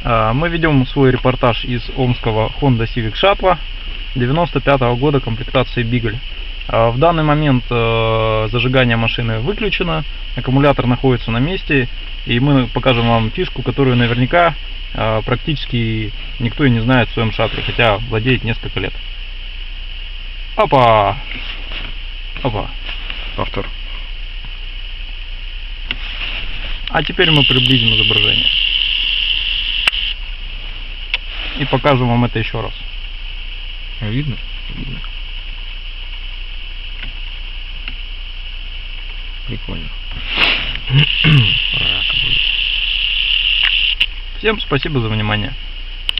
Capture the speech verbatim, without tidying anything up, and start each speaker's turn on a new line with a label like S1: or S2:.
S1: Мы ведем свой репортаж из омского Honda Civic Shuttle девяносто пятого года комплектации Бигль. В данный момент зажигание машины выключено, аккумулятор находится на месте, и мы покажем вам фишку, которую наверняка практически никто и не знает в своем шаттле, хотя владеет несколько лет. Опа! Опа!
S2: Повтор.
S1: А теперь мы приблизим изображение и покажем вам это еще раз.
S2: Видно? Видно. Прикольно.
S1: Всем спасибо за внимание.